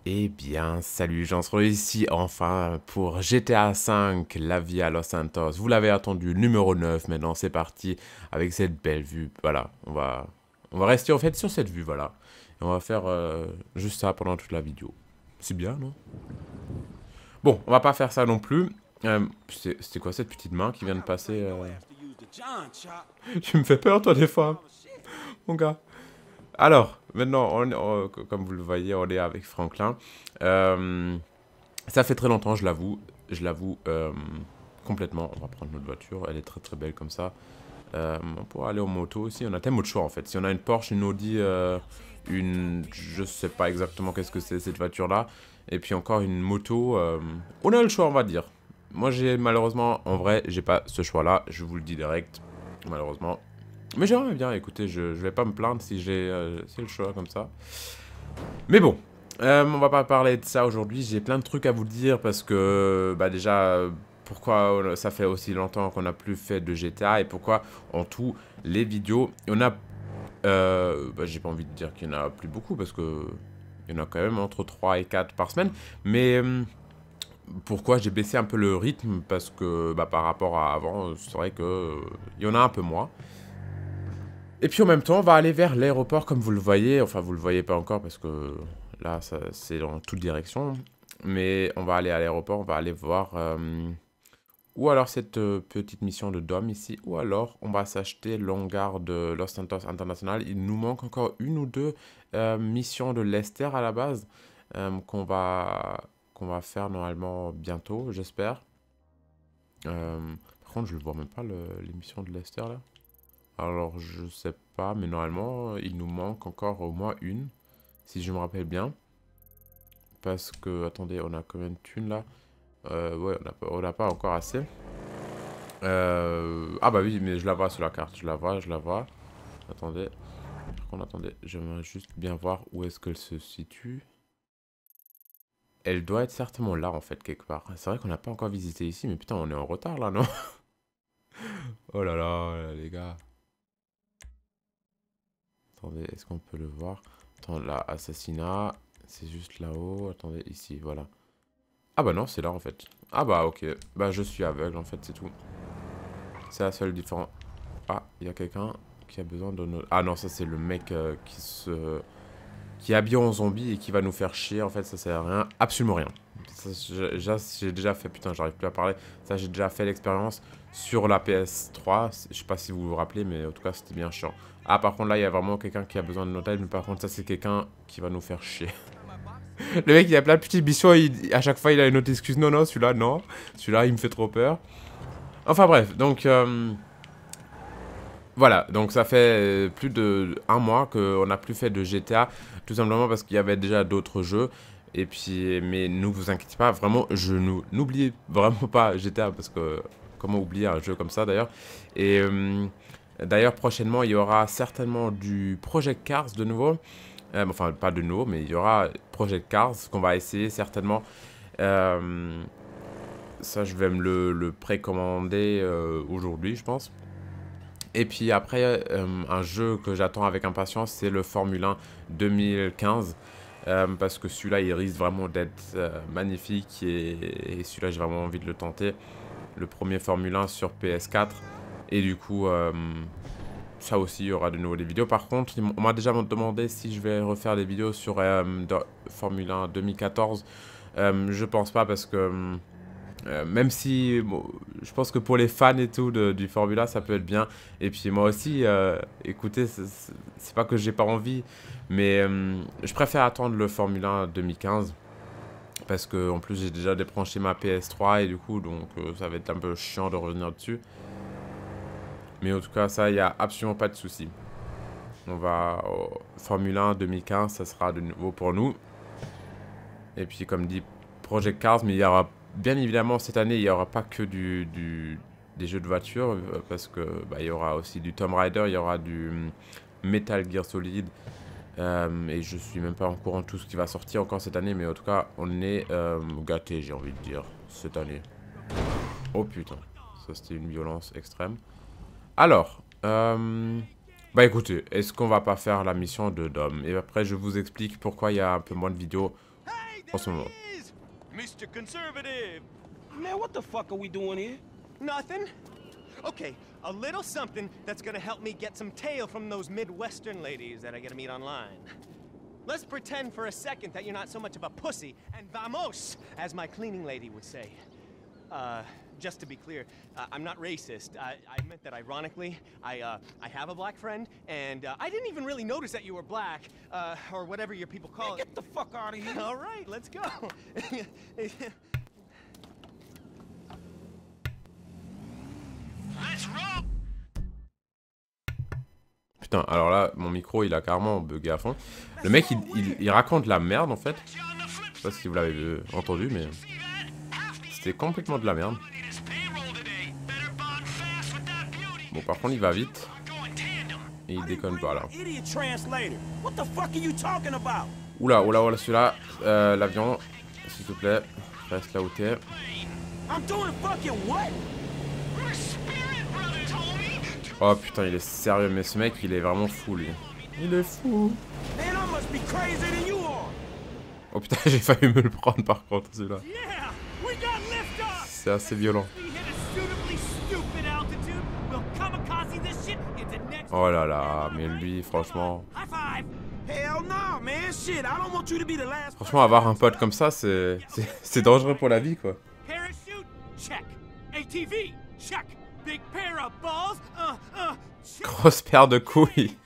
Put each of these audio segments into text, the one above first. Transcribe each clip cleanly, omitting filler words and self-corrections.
Eh bien, salut, j'en suis ici enfin pour GTA V, la vie à Los Santos. Vous l'avez attendu, numéro 9, maintenant c'est parti avec cette belle vue. Voilà, on va rester en fait sur cette vue, voilà. Et on va faire juste ça pendant toute la vidéo. C'est bien, non? Bon, on va pas faire ça non plus. C'était quoi cette petite main qui vient de passer Tu me fais peur toi des fois, mon gars. Alors, maintenant, comme vous le voyez, on est avec Franklin. Ça fait très longtemps, je l'avoue complètement. On va prendre notre voiture, elle est très très belle comme ça. On pourra aller en moto aussi, on a tellement de choix en fait. Si on a une Porsche, une Audi, je sais pas exactement qu'est-ce que c'est cette voiture-là. Et puis encore une moto, on a le choix on va dire. Moi j'ai malheureusement, en vrai, j'ai pas ce choix-là, je vous le dis direct, malheureusement. Mais j'aimerais bien, écoutez, je vais pas me plaindre si j'ai le choix comme ça. Mais bon, on va pas parler de ça aujourd'hui, j'ai plein de trucs à vous dire parce que, bah déjà, pourquoi ça fait aussi longtemps qu'on n'a plus fait de GTA et pourquoi, en tout, les vidéos, on a, bah, j'ai pas envie de dire qu'il y en a plus beaucoup parce que il y en a quand même entre 3 et 4 par semaine, mais pourquoi j'ai baissé un peu le rythme parce que, bah, par rapport à avant, c'est vrai que il y en a un peu moins. Et puis en même temps, on va aller vers l'aéroport comme vous le voyez. Enfin, vous le voyez pas encore parce que là, c'est dans toute direction. Mais on va aller à l'aéroport, on va aller voir... ou alors cette petite mission de Dom ici. Ou alors, on va s'acheter l'hangar de Los Santos International. Il nous manque encore une ou deux missions de Lester à la base. Qu'on va faire normalement bientôt, j'espère. Par contre, je ne vois même pas les missions de Lester là. Alors, je sais pas, mais normalement, il nous manque encore au moins une, si je me rappelle bien. Parce que, attendez, on a combien de thunes là? Ouais, on n'a pas encore assez. Ah bah oui, mais je la vois sur la carte, je la vois, je la vois. Attendez, par contre, attendez, j'aimerais juste bien voir où est-ce qu'elle se situe. Elle doit être certainement là, en fait, quelque part. C'est vrai qu'on n'a pas encore visité ici, mais putain, on est en retard là, non? Oh là, les gars. Attendez, est-ce qu'on peut le voir? Attends, là, assassinat, c'est juste là-haut. Attendez, ici, voilà. Ah bah non, c'est là en fait. Ah bah ok, bah je suis aveugle en fait, c'est tout. C'est la seule différence. Ah, il y a quelqu'un qui a besoin de notre... Ah non, ça c'est le mec qui est habillé en zombie et qui va nous faire chier. En fait, ça sert à rien, absolument rien. J'ai déjà fait, putain, j'arrive plus à parler. Ça, j'ai déjà fait l'expérience sur la PS3. Je sais pas si vous vous rappelez, mais en tout cas, c'était bien chiant. Ah, par contre, là, il y a vraiment quelqu'un qui a besoin de notre aide, mais par contre, ça, c'est quelqu'un qui va nous faire chier. Le mec, il a plein de petites missions, à chaque fois, il a une autre excuse. Non, non, celui-là, non. Celui-là, il me fait trop peur. Enfin, bref, donc... voilà, donc ça fait plus de un mois qu'on n'a plus fait de GTA, tout simplement parce qu'il y avait déjà d'autres jeux. Et puis, mais ne vous inquiétez pas, vraiment, n'oubliez vraiment pas GTA, parce que comment oublier un jeu comme ça d'ailleurs. Et d'ailleurs, prochainement, il y aura certainement du Project Cars de nouveau. Enfin, pas de nouveau, mais il y aura Project Cars qu'on va essayer certainement. Ça, je vais me le précommander aujourd'hui, je pense. Et puis après, un jeu que j'attends avec impatience, c'est le Formule 1 2015. Parce que celui-là, il risque vraiment d'être magnifique. Et celui-là, j'ai vraiment envie de le tenter. Le premier Formule 1 sur PS4. Et du coup, ça aussi, il y aura de nouveau des vidéos. Par contre, on m'a déjà demandé si je vais refaire des vidéos sur Formule 1 2014. Je pense pas parce que... même si bon, je pense que pour les fans et tout du Formula ça peut être bien. Et puis moi aussi, écoutez, c'est pas que j'ai pas envie, mais je préfère attendre le Formula 1 2015 parce que en plus j'ai déjà débranché ma PS3 et du coup donc ça va être un peu chiant de revenir dessus. Mais en tout cas ça, il y a absolument pas de souci. On va au Formula 1 2015, ça sera de nouveau pour nous. Et puis comme dit Project Cars, mais il y aura bien évidemment cette année, il n'y aura pas que des jeux de voiture, parce que bah, il y aura aussi du Tomb Raider, il y aura du Metal Gear Solid, et je suis même pas en courant de tout ce qui va sortir encore cette année, mais en tout cas on est gâtés, j'ai envie de dire, cette année. Oh putain, ça c'était une violence extrême. Alors, bah écoutez, est-ce qu'on va pas faire la mission de Dom? Et après je vous explique pourquoi il y a un peu moins de vidéos. en ce moment. Mr. Conservative. Man, what the fuck are we doing here? Nothing. Okay, a little something that's gonna help me get some tail from those Midwestern ladies that I get to meet online. Let's pretend for a second that you're not so much of a pussy, and vamos, as my cleaning lady would say. Just to be clear, I'm not racist. I meant that ironically. I have a black friend, and I didn't even really notice that you were black, or whatever your people call it. Get the fuck out of here. All right, let's go. Let's roll. Putain, alors là, mon micro, il a carrément bugué à fond. Le mec, il raconte la merde, en fait. Je sais pas si vous l'avez entendu, mais... C'était complètement de la merde. Bon, par contre, il va vite. Et il déconne pas, là. Oula, oula, oula, celui-là. L'avion, s'il te plaît. Reste là où t'es. Oh putain, il est sérieux, mais ce mec, il est vraiment fou, lui. Il est fou. Oh putain, j'ai failli me le prendre, par contre, celui-là. C'est assez violent. Oh là là, mais lui, franchement... Franchement, avoir un pote comme ça, c'est dangereux pour la vie, quoi. Grosse paire de couilles.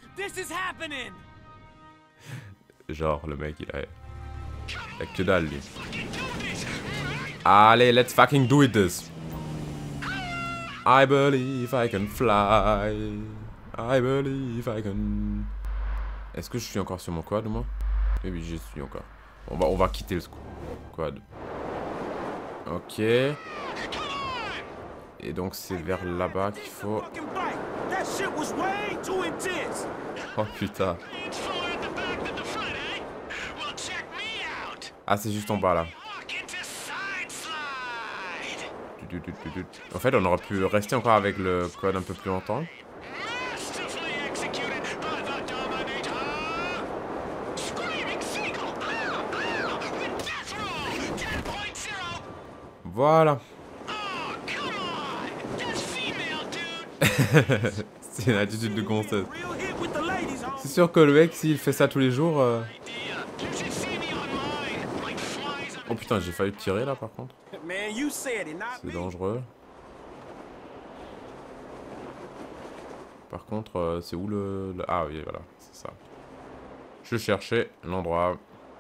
Genre, le mec, il a que dalle, lui. Allez, let's fucking do it this. I believe I can fly. I believe I can... Est-ce que je suis encore sur mon quad, moi? Oui, j'y suis encore. On va quitter le quad. Ok. Et donc, c'est vers là-bas qu'il faut... Oh, putain. Ah, c'est juste en bas, là. En fait, on aurait pu rester encore avec le quad un peu plus longtemps. Voilà. C'est une attitude de gonzesse. C'est sûr que le mec, s'il fait ça tous les jours... Oh putain, j'ai failli tirer là par contre. C'est dangereux. Par contre, c'est où le... Ah oui, voilà, c'est ça. Je cherchais l'endroit.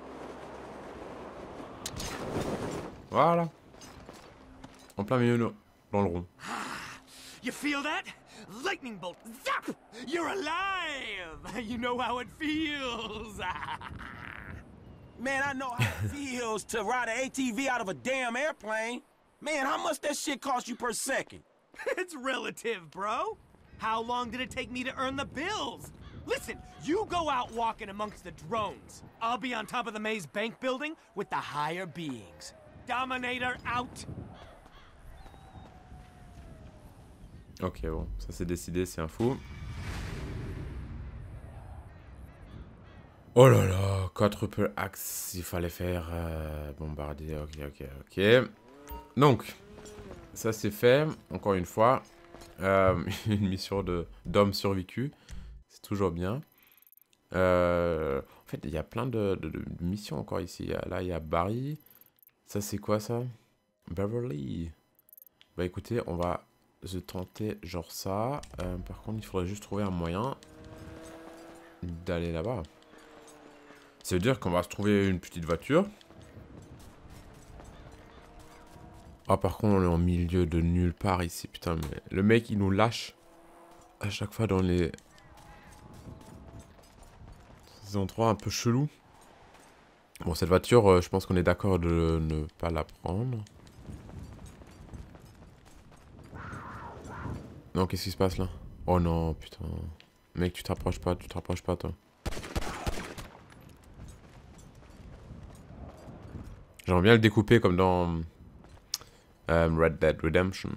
Voilà. En plein milieu, dans le rond. You feel that? Lightning bolt. Zap! You're alive! You know how it feels. Man, I know how it feels to ride an ATV out of a damn airplane. Man, how much that shit cost you per second? It's relative, bro. How long did it take me to earn the bills? Listen, you go out walking amongst the drones. I'll be on top of the maze bank building with the higher beings. Dominator out. Ok, bon, ça c'est décidé, c'est un fou. Oh là là, quadruple axe, il fallait faire bombardier, ok. Donc, ça c'est fait, encore une fois. Une mission d'homme survécu, c'est toujours bien. En fait, il y a plein de missions encore ici. Là, il y a Barry. Ça c'est quoi ça? Beverly. Bah écoutez, on va se tenter genre ça. Par contre, il faudrait juste trouver un moyen d'aller là-bas. Ça veut dire qu'on va se trouver une petite voiture. Ah, par contre, on est en milieu de nulle part ici. Putain, mais le mec, il nous lâche à chaque fois dans les endroits un peu chelous. Bon, cette voiture, je pense qu'on est d'accord de ne pas la prendre. Non, qu'est-ce qui se passe là? Oh non, putain. Mec, tu te rapproches pas, toi. J'aimerais bien le découper comme dans Red Dead Redemption.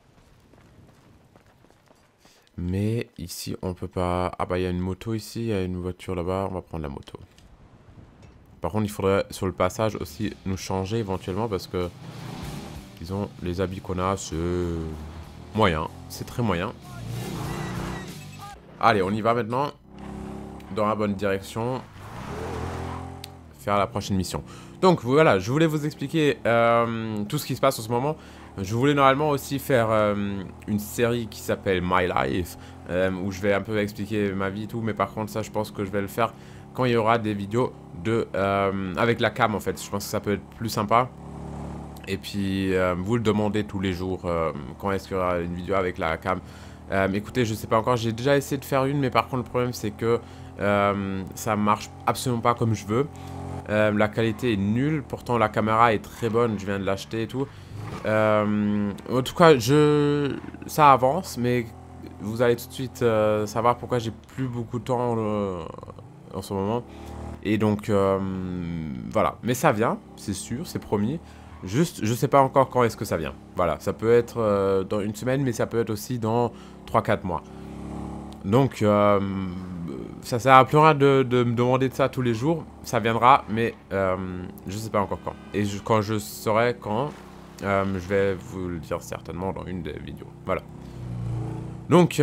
Mais ici, on peut pas... Ah bah, il y a une moto ici, il y a une voiture là-bas. On va prendre la moto. Par contre, il faudrait sur le passage aussi nous changer éventuellement parce que, disons, les habits qu'on a, c'est moyen. C'est très moyen. Allez, on y va maintenant. Dans la bonne direction. Faire la prochaine mission. Donc voilà, je voulais vous expliquer tout ce qui se passe en ce moment. Je voulais normalement aussi faire une série qui s'appelle My Life. Où je vais un peu expliquer ma vie et tout. Mais par contre, ça, je pense que je vais le faire quand il y aura des vidéos de avec la cam en fait. Je pense que ça peut être plus sympa. Et puis vous le demandez tous les jours quand est-ce qu'il y aura une vidéo avec la cam. Écoutez, je sais pas encore, j'ai déjà essayé de faire une, mais par contre le problème c'est que ça marche absolument pas comme je veux. La qualité est nulle, pourtant la caméra est très bonne, je viens de l'acheter et tout. En tout cas, ça avance, mais vous allez tout de suite savoir pourquoi j'ai plus beaucoup de temps en ce moment. Et donc, voilà. Mais ça vient, c'est sûr, c'est promis. Juste, je sais pas encore quand est-ce que ça vient. Voilà, ça peut être dans une semaine, mais ça peut être aussi dans 3-4 mois. Donc, ça sert à plus rien de me demander de ça tous les jours. Ça viendra, mais je sais pas encore quand. Et quand je saurai quand, je vais vous le dire certainement dans une des vidéos. Voilà. Donc,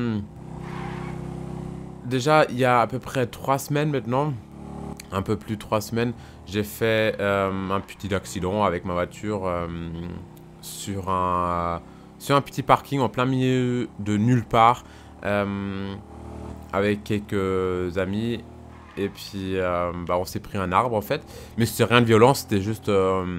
déjà, il y a à peu près 3 semaines maintenant, un peu plus de 3 semaines, j'ai fait un petit accident avec ma voiture sur un petit parking en plein milieu de nulle part avec quelques amis. Et puis, on s'est pris un arbre en fait. Mais c'était rien de violent, c'était juste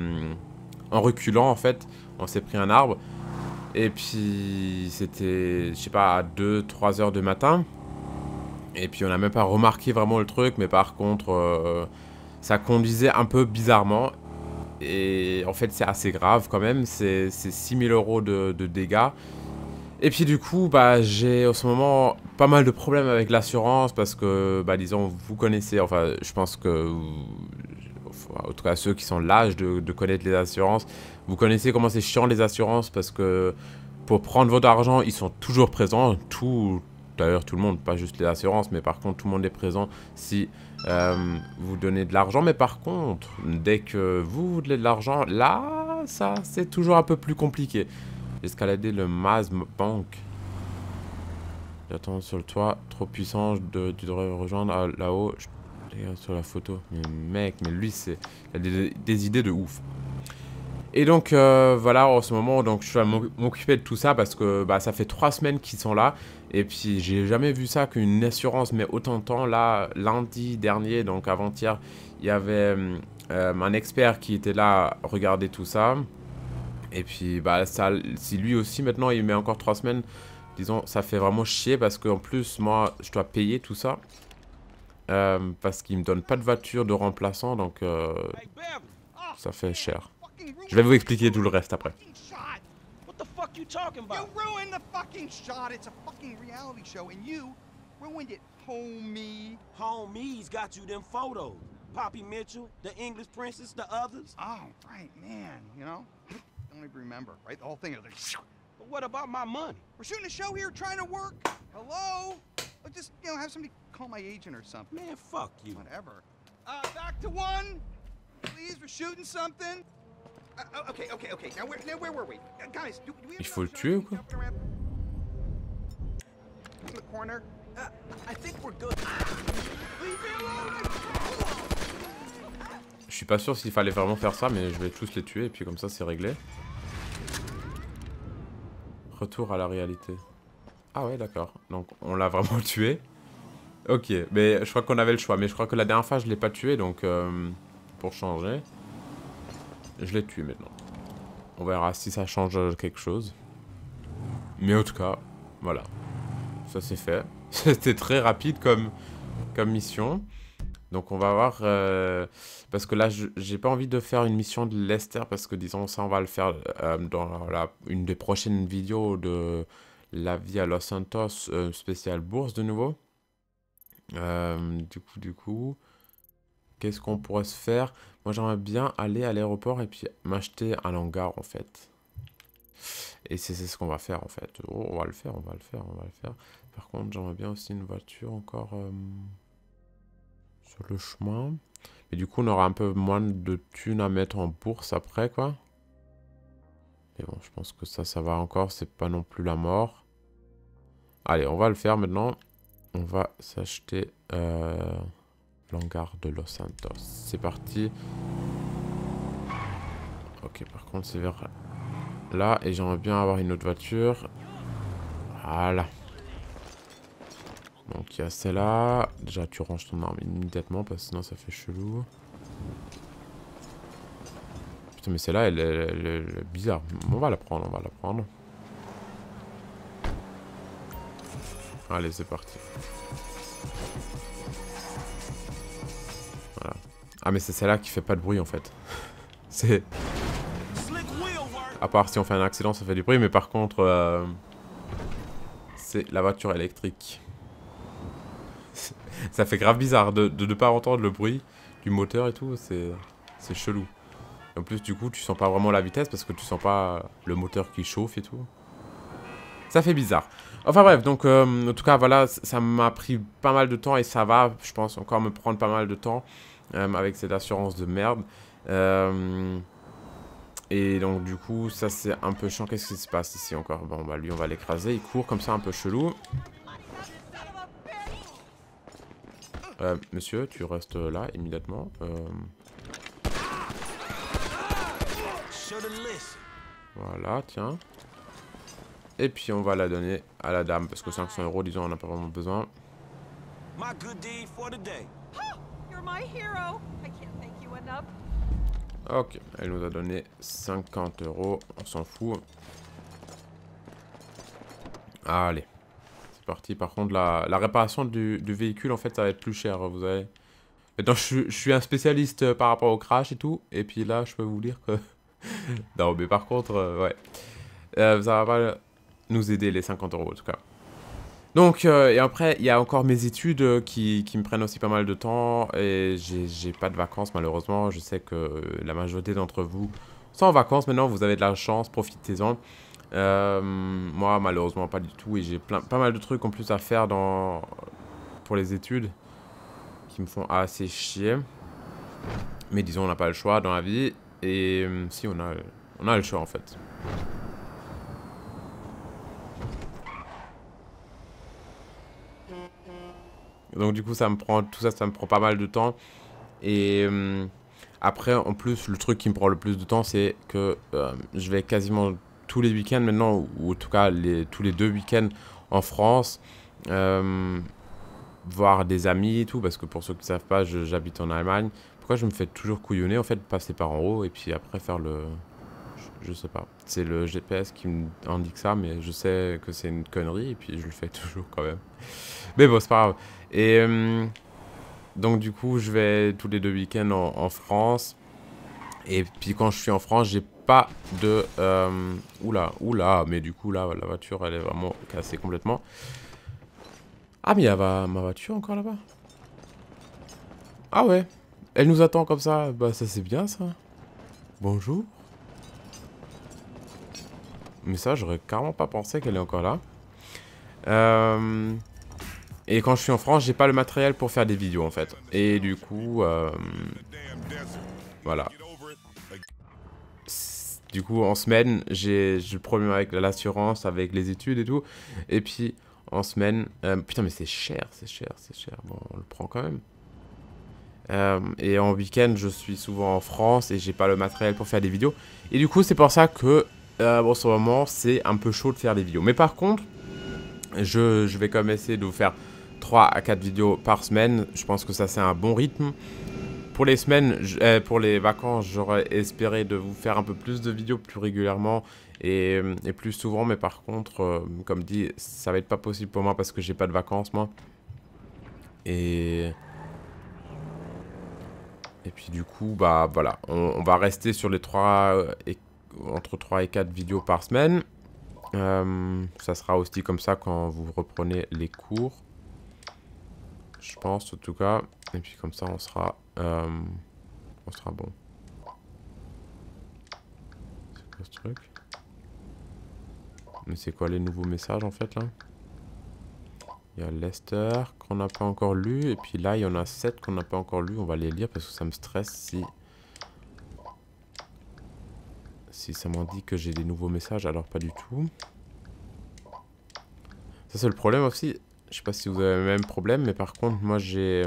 en reculant en fait. On s'est pris un arbre. Et puis, c'était, je sais pas, à 2-3 heures du matin. Et puis, on n'a même pas remarqué vraiment le truc. Mais par contre, ça conduisait un peu bizarrement. Et en fait, c'est assez grave quand même. C'est 6 000 € de dégâts. Et puis du coup, j'ai en ce moment pas mal de problèmes avec l'assurance parce que, disons, vous connaissez, enfin, je pense que, en tout cas ceux qui sont l'âge de connaître les assurances, vous connaissez comment c'est chiant les assurances parce que pour prendre votre argent, ils sont toujours présents, d'ailleurs tout le monde, pas juste les assurances, mais par contre tout le monde est présent si vous donnez de l'argent. Mais par contre, dès que vous donnez de l'argent, là, ça c'est toujours un peu plus compliqué. Escalader le Maz Bank. J'attends sur le toit. Trop puissant. Tu devrais rejoindre là-haut. Regarde sur la photo. Mais mec, mais lui, il a des idées de ouf. Et donc, voilà, en ce moment, donc, je vais m'occuper de tout ça parce que ça fait 3 semaines qu'ils sont là. Et puis, j'ai jamais vu ça qu'une assurance met autant de temps. Là, lundi dernier, donc avant-hier, il y avait un expert qui était là à regarder tout ça. Et puis, si lui aussi, maintenant, il met encore 3 semaines, disons, ça fait vraiment chier parce qu'en plus, moi, je dois payer tout ça. Parce qu'il me donne pas de voiture de remplaçant, donc ça fait cher. Je vais vous expliquer tout le reste après. What the fuck you talking about? You ruined the fucking shot. It's a fucking reality show, and you ruined it, homie. Homies got you them photos. Poppy Mitchell, the English princess, the others. Oh, right, man. You know. Don't even remember, right? The whole thing is like, But what about my money? we're shooting a show here, trying to work. Hello? I'll just, have somebody call my agent or something. Man, fuck you. Whatever. Back to one. Please, we're shooting something. Okay. Now where were we? Guys, do we have Il faut le enough tuer ou shots quoi? jumping around? In the corner. I think we're good. Leave me alone. Je suis pas sûr s'il fallait vraiment faire ça, mais je vais tous les tuer et puis comme ça, c'est réglé. Retour à la réalité. Ah ouais, d'accord. Donc, on l'a vraiment tué. Ok, mais je crois qu'on avait le choix. Mais je crois que la dernière fois, je l'ai pas tué, donc pour changer, je l'ai tué maintenant. On verra si ça change quelque chose. Mais en tout cas, voilà. Ça c'est fait. C'était très rapide comme mission. Donc on va voir... parce que là, j'ai pas envie de faire une mission de Lester. Parce que disons ça, on va le faire dans une des prochaines vidéos de la vie à Los Santos spécial bourse de nouveau. Du coup, qu'est-ce qu'on pourrait se faire? Moi, j'aimerais bien aller à l'aéroport et puis m'acheter un hangar, en fait. Et c'est ce qu'on va faire, en fait. Oh, on va le faire. Par contre, j'aimerais bien aussi une voiture encore sur le chemin. Mais du coup, on aura un peu moins de thunes à mettre en bourse après, quoi. Mais bon, je pense que ça va encore. C'est pas non plus la mort. Allez, on va le faire maintenant. On va s'acheter l'hangar de Los Santos. C'est parti. Ok, par contre, c'est vers là. Et j'aimerais bien avoir une autre voiture. Voilà. Donc, il y a celle-là. Déjà, tu ranges ton arme immédiatement parce que sinon, ça fait chelou. Putain, mais celle-là, elle est bizarre. On va la prendre, on va la prendre. Allez, c'est parti. Voilà. Ah, mais c'est celle-là qui fait pas de bruit, en fait. C'est... À part si on fait un accident, ça fait du bruit. Mais par contre, c'est la voiture électrique. Ça fait grave bizarre de ne pas entendre le bruit du moteur et tout. C'est chelou. En plus, du coup, tu sens pas vraiment la vitesse parce que tu sens pas le moteur qui chauffe et tout. Ça fait bizarre. Enfin bref, donc en tout cas, voilà, ça m'a pris pas mal de temps et ça va, je pense, encore me prendre pas mal de temps avec cette assurance de merde. Et donc du coup, ça c'est un peu chiant. Qu'est-ce qui se passe ici encore? Bon, bah lui, on va l'écraser. Il court comme ça, un peu chelou. Monsieur, tu restes là immédiatement. Voilà, tiens. Et puis on va la donner à la dame parce que 500 €, disons, on n'a pas vraiment besoin. Ok, elle nous a donné 50 €, on s'en fout. Allez, c'est parti. Par contre, la réparation du véhicule, en fait, ça va être plus cher, vous savez. Maintenant, je suis un spécialiste par rapport au crash et tout. Et puis là, je peux vous dire que... Non, mais par contre, ouais. Ça va pas nous aider, les 50 € en tout cas. Donc, et après, il y a encore mes études qui me prennent aussi pas mal de temps. Et j'ai pas de vacances, malheureusement. Je sais que la majorité d'entre vous sont en vacances maintenant. Vous avez de la chance, profitez-en. Moi, malheureusement, pas du tout. Et j'ai pas mal de trucs en plus à faire pour les études qui me font assez chier. Mais disons, on n'a pas le choix dans la vie. Et si, on a le choix en fait. Donc du coup, tout ça, ça me prend pas mal de temps. Et après, en plus, le truc qui me prend le plus de temps, c'est que je vais quasiment tous les week-ends maintenant, ou en tout cas tous les 2 week-ends en France, voir des amis et tout, parce que pour ceux qui ne savent pas, j'habite en Allemagne. Pourquoi je me fais toujours couillonner, en fait, passer par en haut et puis après faire le... Je sais pas. C'est le GPS qui me indique ça, mais je sais que c'est une connerie et puis je le fais toujours quand même. Mais bon, c'est pas grave. Et donc du coup, je vais tous les 2 week-ends en France. Et puis quand je suis en France, j'ai pas de... Oula, mais du coup là, la voiture, elle est vraiment cassée complètement. Ah, mais il y a ma voiture encore là-bas. Ah ouais. Elle nous attend comme ça. Bah ça c'est bien ça. Bonjour. Mais ça, j'aurais carrément pas pensé qu'elle est encore là. Et quand je suis en France, j'ai pas le matériel pour faire des vidéos en fait. Et du coup, voilà. Du coup, en semaine, j'ai le problème avec l'assurance, avec les études et tout. Et puis, en semaine... putain, mais c'est cher. Bon, on le prend quand même. Et en week-end, je suis souvent en France et j'ai pas le matériel pour faire des vidéos. Et du coup, c'est pour ça que, en ce moment, c'est un peu chaud de faire des vidéos. Mais par contre, je vais quand même essayer de vous faire 3 à 4 vidéos par semaine. Je pense que ça, c'est un bon rythme. Pour les semaines, pour les vacances, j'aurais espéré de vous faire un peu plus de vidéos plus régulièrement et plus souvent. Mais par contre, comme dit, ça va être pas possible pour moi parce que j'ai pas de vacances, moi. Et puis du coup, bah voilà, on va rester sur les entre 3 et 4 vidéos par semaine. Ça sera aussi comme ça quand vous reprenez les cours. Je pense en tout cas. Et puis comme ça, on sera bon. C'est quoi ce truc? Mais c'est quoi les nouveaux messages en fait là? Il y a Lester qu'on n'a pas encore lu. Et puis là, il y en a 7 qu'on n'a pas encore lu. On va les lire parce que ça me stresse si ça m'en dit que j'ai des nouveaux messages. Alors pas du tout. Ça c'est le problème aussi. Je sais pas si vous avez le même problème. Mais par contre, moi j'ai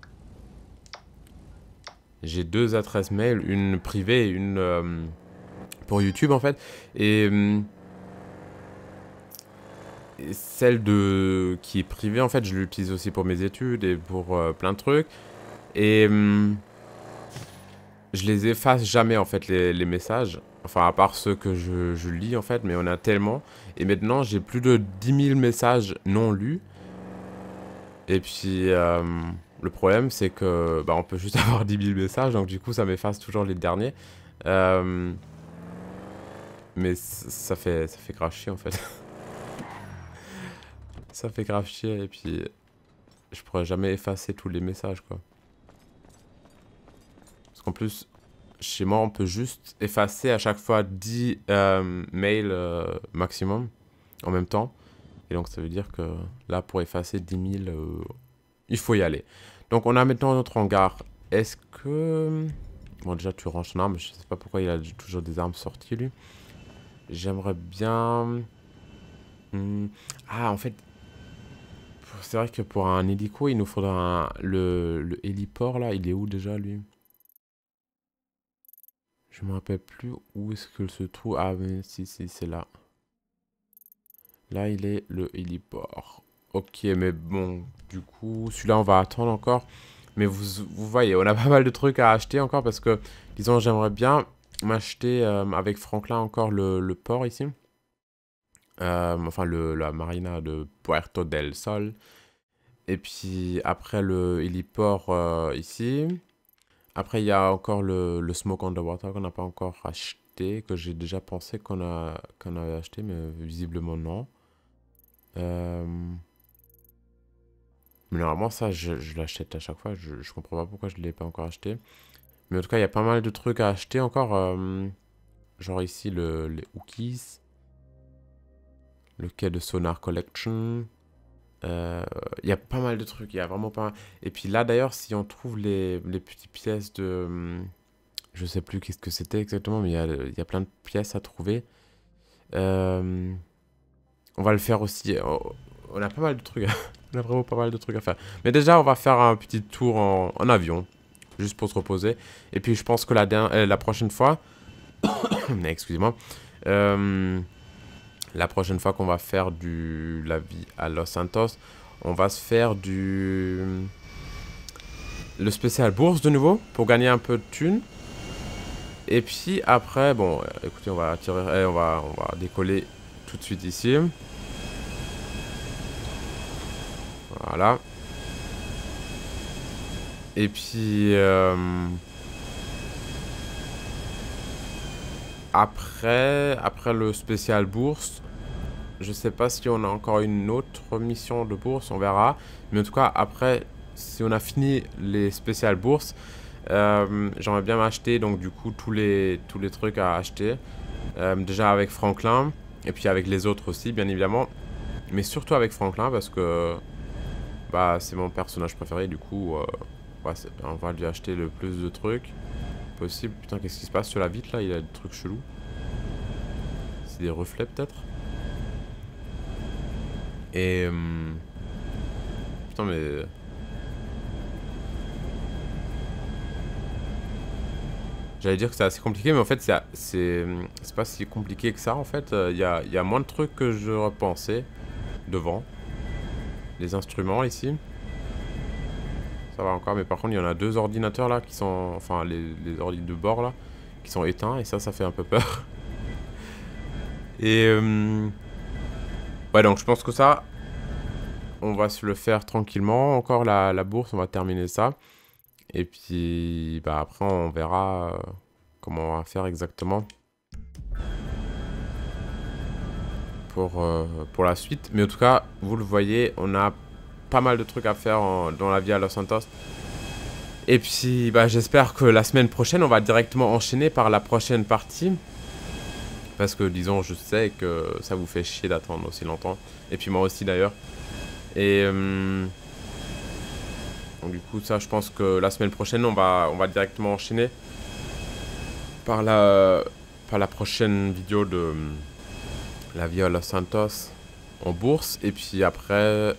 2 adresses mail. Une privée et une pour YouTube en fait. Et celle qui est privée, en fait, je l'utilise aussi pour mes études et pour plein de trucs. Et je les efface jamais, en fait, les messages. Enfin, à part ceux que je lis, en fait, mais on a tellement. Et maintenant, j'ai plus de 10 000 messages non lus. Et puis, le problème, c'est que on peut juste avoir 10 000 messages. Donc, du coup, ça m'efface toujours les derniers. Mais ça fait grave chier, en fait. Ça fait grave chier et puis je pourrais jamais effacer tous les messages quoi. Parce qu'en plus, chez moi on peut juste effacer à chaque fois 10 mails maximum en même temps. Et donc ça veut dire que là pour effacer 10 000, il faut y aller. Donc on a maintenant notre hangar. Est-ce que... Bon déjà tu ranges ton arme, je sais pas pourquoi il a toujours des armes sorties lui. J'aimerais bien... Ah en fait... C'est vrai que pour un hélico, il nous faudra le héliport là. Il est où déjà lui? Je me rappelle plus où est-ce qu'il se trouve. Ah mais si c'est là. Là il est le héliport. Ok mais bon du coup celui-là on va attendre encore. Mais vous voyez on a pas mal de trucs à acheter encore parce que disons j'aimerais bien m'acheter avec Franklin encore le port ici. Enfin la marina de Puerto del Sol. Et puis après le héliport ici. Après il y a encore le Smoke Underwater qu'on n'a pas encore acheté. Que j'ai déjà pensé qu'on avait acheté mais visiblement non. Mais normalement ça je l'achète à chaque fois. Je comprends pas pourquoi je ne l'ai pas encore acheté. Mais en tout cas il y a pas mal de trucs à acheter encore. Genre ici les Hookies. Le quai de Sonar Collection. Il y a pas mal de trucs. Il y a vraiment pas mal. Et puis là d'ailleurs si on trouve les petites pièces de... je sais plus qu'est-ce que c'était exactement. Mais il y a plein de pièces à trouver. On va le faire aussi. On a pas mal de trucs. On a vraiment pas mal de trucs à faire. Mais déjà on va faire un petit tour en avion. Juste pour se reposer. Et puis je pense que la prochaine fois... Excusez-moi. La prochaine fois qu'on va faire la vie à Los Santos, on va se faire le spécial bourse de nouveau pour gagner un peu de thunes. Et puis après, bon, écoutez, on va décoller tout de suite ici. Voilà. Et puis après le spécial bourse, je sais pas si on a encore une autre mission de bourse, on verra. Mais en tout cas, après, si on a fini les spéciales bourses, j'aimerais bien m'acheter donc du coup tous les trucs à acheter. Déjà avec Franklin, et puis avec les autres aussi, bien évidemment. Mais surtout avec Franklin, parce que c'est mon personnage préféré, du coup, on va lui acheter le plus de trucs possible. Putain, qu'est-ce qui se passe sur la vitre là? Il a des trucs chelous. C'est des reflets peut-être. Et putain mais j'allais dire que c'est assez compliqué, mais en fait c'est pas si compliqué que ça en fait. Il y a moins de trucs que je repensais devant. Les instruments ici. Ça va encore, mais par contre il y en a 2 ordinateurs là qui sont... Enfin les ordi de bord là qui sont éteints et ça fait un peu peur. Et ouais donc je pense que ça on va se le faire tranquillement. Encore la bourse, on va terminer ça. Et puis après on verra comment on va faire exactement pour la suite. Mais en tout cas vous le voyez, on a pas mal de trucs à faire dans la vie à Los Santos. Et puis j'espère que la semaine prochaine on va directement enchaîner par la prochaine partie. Parce que disons je sais que ça vous fait chier d'attendre aussi longtemps. Et puis moi aussi d'ailleurs. Et donc, du coup, ça, je pense que la semaine prochaine, on va directement enchaîner par la prochaine vidéo de la vie à Los Santos en bourse. Et puis après,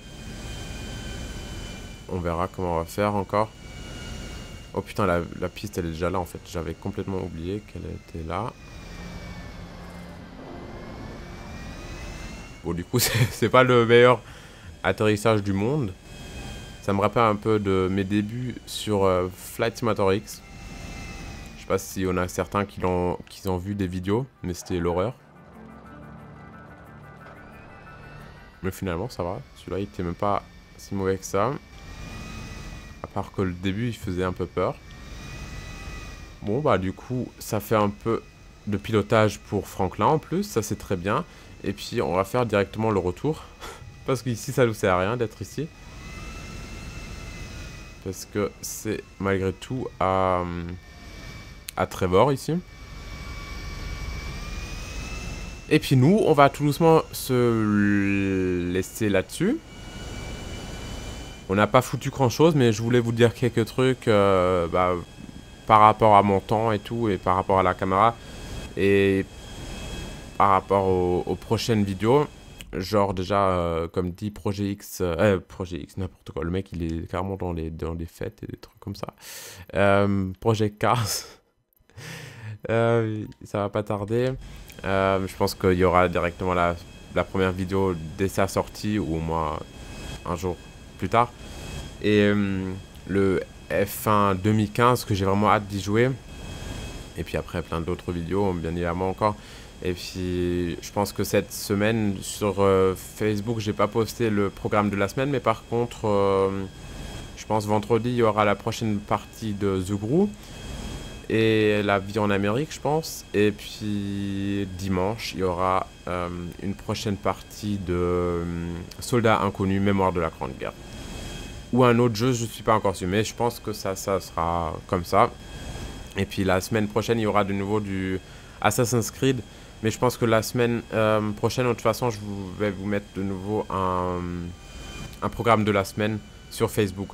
on verra comment on va faire encore. Oh putain, la piste, elle est déjà là, en fait. J'avais complètement oublié qu'elle était là. Bon, du coup, c'est pas le meilleur atterrissage du monde. Ça me rappelle un peu de mes débuts sur Flight Simulator X. Je sais pas si on a certains qui ont vu des vidéos, mais c'était l'horreur. Mais finalement, ça va. Celui-là, il était même pas si mauvais que ça. À part que le début, il faisait un peu peur. Bon, bah du coup, ça fait un peu de pilotage pour Franklin en plus. Ça, c'est très bien. Et puis, on va faire directement le retour. Parce qu'ici, ça nous sert à rien d'être ici. Parce que c'est malgré tout à Trevor ici. Et puis nous, on va tout doucement se laisser là-dessus. On n'a pas foutu grand-chose, mais je voulais vous dire quelques trucs par rapport à mon temps et tout, et par rapport à la caméra, et par rapport aux prochaines vidéos. Genre déjà, comme dit Projet X, n'importe quoi. Le mec, il est carrément dans les fêtes et des trucs comme ça. Projet Cars. Ça va pas tarder. Je pense qu'il y aura directement la première vidéo dès sa sortie, ou au moins un jour plus tard. Et le F1 2015, que j'ai vraiment hâte d'y jouer. Et puis après, plein d'autres vidéos, bien évidemment encore. Et puis, je pense que cette semaine, sur Facebook, j'ai pas posté le programme de la semaine. Mais par contre, je pense vendredi, il y aura la prochaine partie de The Gru. Et la vie en Amérique, je pense. Et puis, dimanche, il y aura une prochaine partie de Soldats Inconnus, Mémoire de la Grande Guerre. Ou un autre jeu, je ne suis pas encore sûr. Mais je pense que ça sera comme ça. Et puis, la semaine prochaine, il y aura de nouveau du Assassin's Creed. Mais je pense que la semaine prochaine, de toute façon, je vais vous mettre de nouveau un programme de la semaine sur Facebook.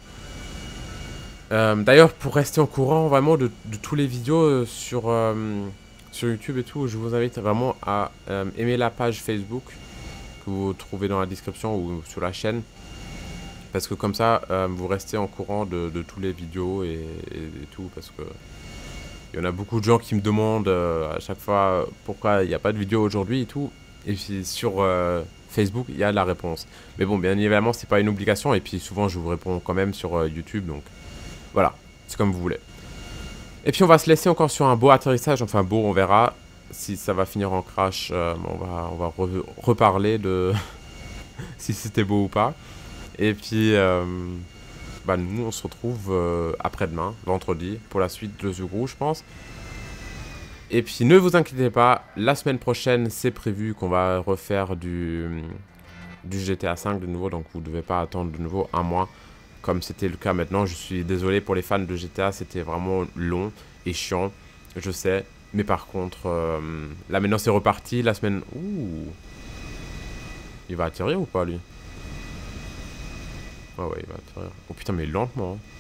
D'ailleurs, pour rester au courant vraiment de tous les vidéos sur YouTube et tout, je vous invite vraiment à aimer la page Facebook que vous trouvez dans la description ou sur la chaîne. Parce que comme ça, vous restez au courant de toutes les vidéos et tout. Parce que il y en a beaucoup de gens qui me demandent à chaque fois pourquoi il n'y a pas de vidéo aujourd'hui et tout. Et puis sur Facebook, il y a la réponse. Mais bon, bien évidemment, c'est pas une obligation. Et puis souvent, je vous réponds quand même sur YouTube. Donc voilà, c'est comme vous voulez. Et puis on va se laisser encore sur un beau atterrissage. Enfin beau, on verra si ça va finir en crash. On va reparler de si c'était beau ou pas. Et puis nous on se retrouve après-demain, vendredi, pour la suite de The Gru, je pense. Et puis ne vous inquiétez pas, la semaine prochaine c'est prévu qu'on va refaire du GTA 5 de nouveau. Donc vous ne devez pas attendre de nouveau un mois comme c'était le cas maintenant. Je suis désolé pour les fans de GTA, c'était vraiment long et chiant, je sais. Mais par contre, là maintenant c'est reparti, la semaine... Ouh, il va atterrir ou pas lui? Ah ouais, il va atterrir. Oh putain, mais lentement. Hein.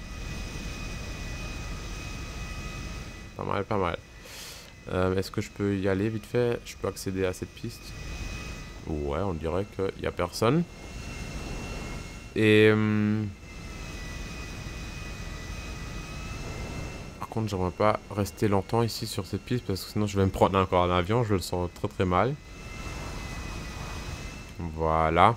Pas mal, pas mal. Est-ce que je peux y aller vite fait? Je peux accéder à cette piste? Ouais, on dirait qu'il n'y a personne. Et... par contre, j'aimerais pas rester longtemps ici sur cette piste parce que sinon je vais me prendre encore un avion. Je le sens très très mal. Voilà.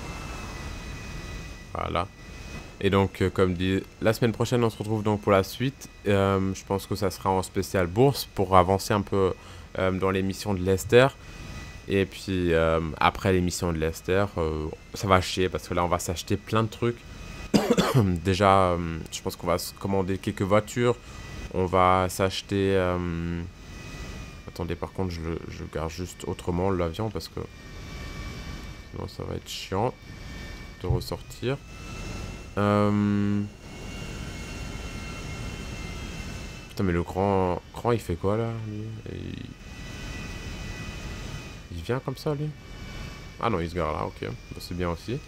Voilà. Et donc, comme dit, la semaine prochaine, on se retrouve donc pour la suite. Je pense que ça sera en spécial bourse pour avancer un peu dans l'émission de Lester. Et puis, après l'émission de Lester, ça va chier parce que là, on va s'acheter plein de trucs. Déjà, je pense qu'on va se commander quelques voitures. On va s'acheter... Attendez, par contre, je garde juste autrement l'avion parce que... sinon, ça va être chiant de ressortir. Putain, mais le grand, il fait quoi, là, lui? Il vient comme ça, lui? Ah non, il se gare là, ok. Bah, c'est bien aussi.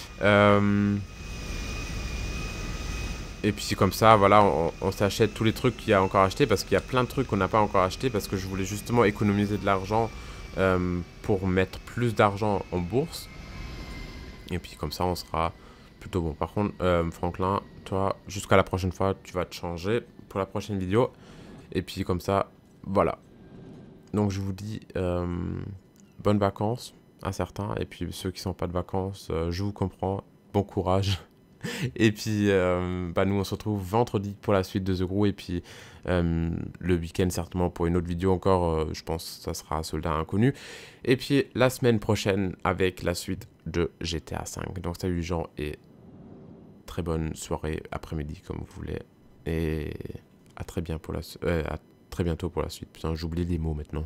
Et puis comme ça, voilà, on s'achète tous les trucs qu'il y a encore acheté parce qu'il y a plein de trucs qu'on n'a pas encore acheté parce que je voulais justement économiser de l'argent pour mettre plus d'argent en bourse. Et puis comme ça, on sera plutôt bon. Par contre, Franklin, toi, jusqu'à la prochaine fois, tu vas te changer pour la prochaine vidéo. Et puis comme ça, voilà. Donc je vous dis bonnes vacances à certains. Et puis ceux qui sont pas de vacances, je vous comprends. Bon courage. Et puis, bah, nous, on se retrouve vendredi pour la suite de The Crew. Et puis, le week-end, certainement, pour une autre vidéo encore. Je pense que ça sera Soldat Inconnu. Et puis, la semaine prochaine, avec la suite de GTA 5. Donc, salut les gens et très bonne soirée, après-midi, comme vous voulez. Et à très bien pour à très bientôt pour la suite. Putain, j'oublie les mots maintenant.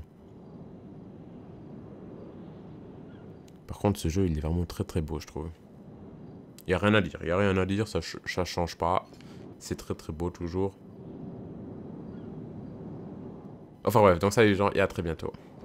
Par contre, ce jeu, il est vraiment très très beau, je trouve. Il n'y a rien à dire, il n'y a rien à dire, ça change pas. C'est très très beau toujours. Enfin bref, donc salut les gens et à très bientôt.